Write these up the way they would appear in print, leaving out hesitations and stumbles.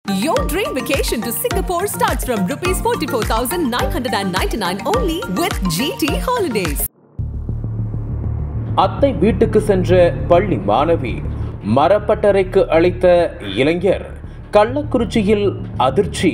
Your dream vacation to Singapore starts from rupees 44,999 only with GT Holidays. அத்தை வீட்டுக்கு சென்ற பள்ளி மாணவி மரப்பட்டறைக்கு அழைத்த இளைஞர் கள்ளக்குறிச்சியில் அதிர்ச்சி.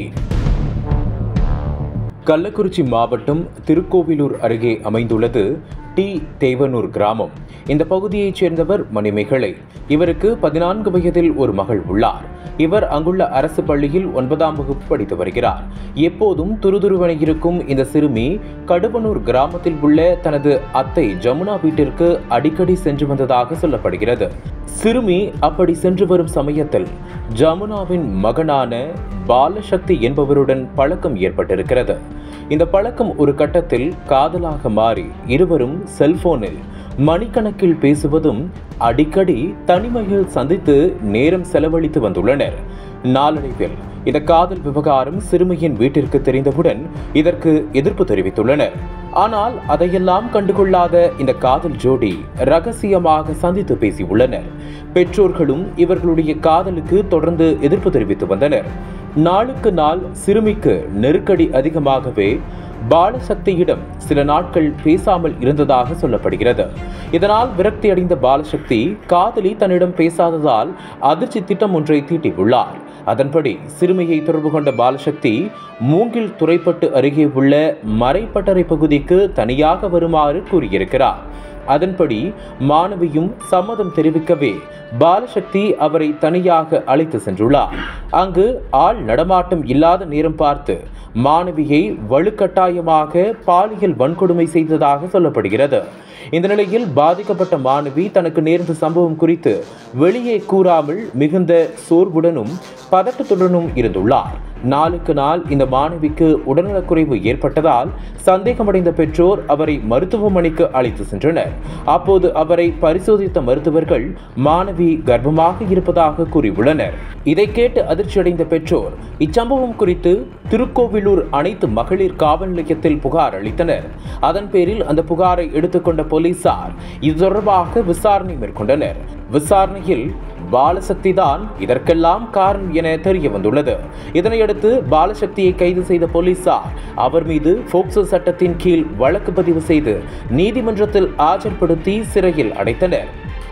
கள்ளக்குறிச்சி மாவட்டம் திருக்கோவிலூர் அருகே அமைந்துள்ளது டி தேவனூர் கிராமம். இந்த பகுதியைச் சேர்ந்தவர் மணிமேகலை. இவருக்கு 14 வயதில் ஒரு மகள் உள்ளார். இவர் அங்குள்ள அரசு பள்ளியில் 9ஆம் வகுப்பு படித்து வருகிறார். எப்போதும் துருதுருவென இருக்கும் இந்த சிறுமி கடுவனூர் கிராமத்தில் உள்ள தனது அத்தை ஜமுனா வீட்டிற்கு அடிக்கடி சென்று வந்ததாக சொல்லப்படுகிறது. சிறுமி அப்படி சென்று வரும் சமயத்தில் ஜமுனாவின் மகனான பாலசக்தி என்பவருடன் பழக்கம் ஏற்பட்டிருக்கிறது. இந்த பழக்கம் ஒரு கட்டத்தில் காதலாக மாறி இருவரும் செல்போனில் மணிக்கணக்கில் பேசுவதும் அடிக்கடி தனிமையில் சந்தித்து நேரம் செலவழித்து வந்துள்ளனர். நாளடைவில் இந்த காதல் விவகாரம் சிறுமியின் வீட்டிற்கு தெரிந்தவுடன் இதற்கு எதிர்ப்பு தெரிவித்துள்ளனர். ஆனால் அதையெல்லாம் கண்டுகொள்ளாத இந்த காதல் ஜோடி ரகசியமாக சந்தித்து பேசியுள்ளனர். பெற்றோர்களும் இவர்களுடைய காதலுக்கு தொடர்ந்து எதிர்ப்பு தெரிவித்து வந்தனர். நாளுக்கு நாள் சிறுமிக்கு நெருக்கடி அதிகமாகவே பாலசக்தியிடம் சில நாட்கள் பேசாமல் இருந்ததாக சொல்லப்படுகிறது. இதனால் விரக்தி அடைந்த பாலசக்தி காதலி தன்னிடம் பேசாததால் அதிர்ச்சி திட்டம் ஒன்றை தீட்டியுள்ளார். அதன்படி சிறுமியை தொடர்பு கொண்ட பாலசக்தி மூங்கில் துறைப்பட்டு அருகே உள்ள மரைப்பட்டறை பகுதிக்கு தனியாக வருமாறு கூறியிருக்கிறார். அதன்படி மாணவியும் சம்மதம் தெரிவிக்கவே பாலசக்தி அவரை தனியாக அழைத்து சென்றுள்ளார். அங்கு ஆள் நடமாட்டம் இல்லாத நேரம் பார்த்து மாணவியை வலுக்கட்டாயமாக பாலியல் வன்கொடுமை செய்ததாக சொல்லப்படுகிறது. இந்த நிலையில் பாதிக்கப்பட்ட மாணவி தனக்கு நேர்ந்த சம்பவம் குறித்து வெளியே கூறாமல் மிகுந்த சோர்வுடனும் பதட்டத்துடனும் இருந்துள்ளார். நாளுக்கு நாள் இந்த மாணவிக்கு உடல்நலக்குறைவு ஏற்பட்டதால் சந்தேகமடைந்த பெற்றோர் அவரை மருத்துவமனைக்கு அழைத்து சென்றனர். அப்போது அவரை பரிசோதித்த மருத்துவர்கள் மாணவி கர்ப்பமாக இருப்பதாக கூறியுள்ளனர். இதை கேட்டு அதிர்ச்சியடைந்த பெற்றோர் இச்சம்பவம் குறித்து திருக்கோவிலூர் அனைத்து மகளிர் காவல் நிலையத்தில் புகார் அளித்தனர். அதன் பேரில் அந்த புகாரை எடுத்துக்கொண்ட போலீசார் இது தொடர்பாக விசாரணை மேற்கொண்டனர். விசாரணையில் பாலசக்தி தான் இதற்கெல்லாம் காரணம் என தெரிய வந்துள்ளது. இதனையடுத்து பாலசக்தியை கைது செய்த போலீசார் அவர் மீது போக்சோ சட்டத்தின் கீழ் வழக்கு பதிவு செய்து நீதிமன்றத்தில் ஆஜர்படுத்தி சிறையில் அடைத்தனர்.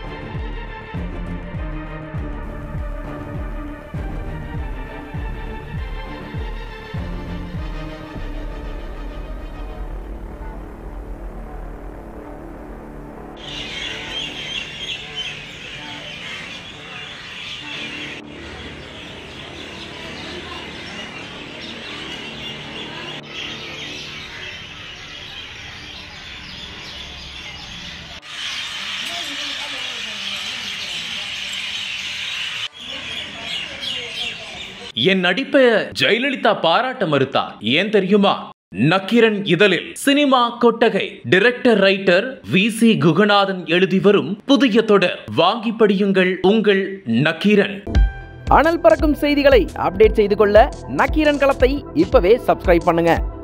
என் நடிப்பை ஜெயலலிதா பாராட்ட மறுத்தார். ஏன் தெரியுமா? நக்கீரன் இதழில் சினிமா கொட்டகை டைரக்டர் ரைட்டர் VC குகநாதன் எழுதி வரும் புதிய தொடர் வாங்கி படியுங்கள் உங்கள் நக்கீரன். அனல் பறக்கும் செய்திகளை அப்டேட் செய்து கொள்ள நக்கீரன் களத்தை இப்பவே சப்ஸ்கிரைப் பண்ணுங்க.